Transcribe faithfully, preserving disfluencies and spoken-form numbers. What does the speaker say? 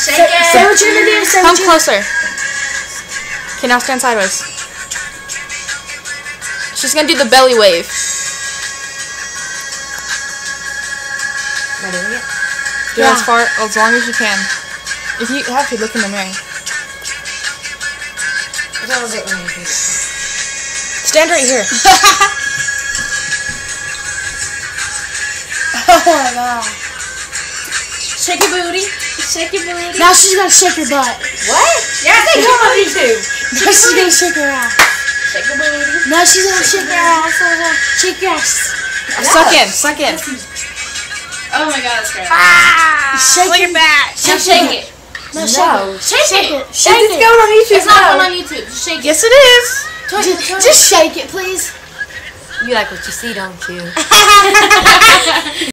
Shake it. Say what you're gonna do. Say Come what you're closer. Okay, now stand sideways. She's gonna do the belly wave. Am I doing it? Do Yeah. it as far, as long as you can. If you have to, look in the mirror. I don't know what I'm Stand right here. Oh my god. Shake your booty. Shake your booty. Now she's gonna shake your butt. What? Yeah, shake your booty too. Now she's gonna shake her ass. Shake your booty. Now she's gonna shake her ass. Shake your ass. Suck in, suck in. Oh my god, that's great. Ah! Shake Look it. at that. Now shake it. No, shake No. it. Shake, Shake it. it. Shake It's it. going on YouTube. It's not going on YouTube. Just shake it. Yes, it is. Just, just shake it, please. You like what you see, don't you?